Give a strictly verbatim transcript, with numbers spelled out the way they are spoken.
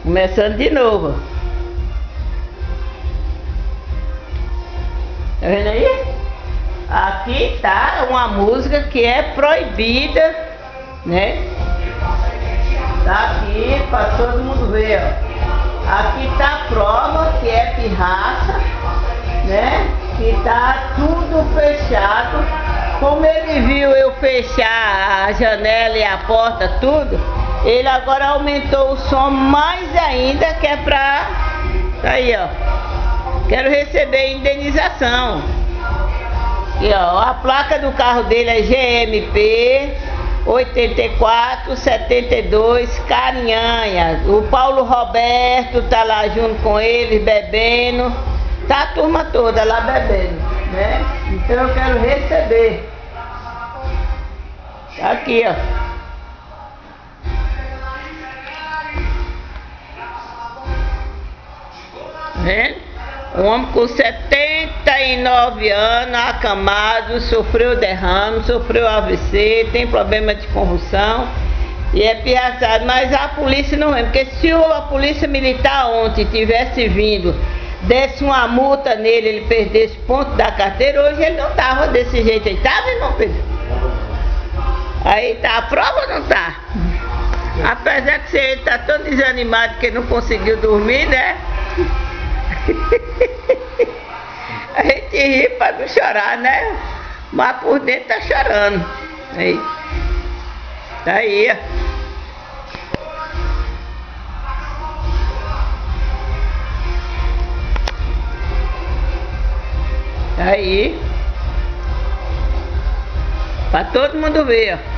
Começando de novo. Tá vendo aí? Aqui tá uma música que é proibida, né? Tá aqui para todo mundo ver, ó. Aqui tá a prova que é pirraça, né? Que tá tudo fechado. Como ele viu eu fechar a janela e a porta, tudo, ele agora aumentou o som mais ainda, que é pra... Aí, ó. Quero receber indenização. Aqui, ó. A placa do carro dele é G M P oitenta e quatro setenta e dois Carinhanha. O Paulo Roberto tá lá junto com eles, bebendo. Tá a turma toda lá bebendo, né? Então eu quero receber. Tá aqui, ó. Vendo? Um homem com setenta e nove anos, acamado, sofreu derrame, sofreu A V C, tem problema de convulsão e é pirraçado. Mas a polícia não vem, porque se a polícia militar ontem tivesse vindo, desse uma multa nele, ele perdesse ponto da carteira, hoje ele não tava desse jeito aí, tava, irmão Pedro? Aí tá, a prova ou não tá? Apesar que você tá tão desanimado que não conseguiu dormir, né? A gente ri pra não chorar, né? Mas por dentro tá chorando. Aí. Tá aí, ó. Tá aí. Pra todo mundo ver, ó.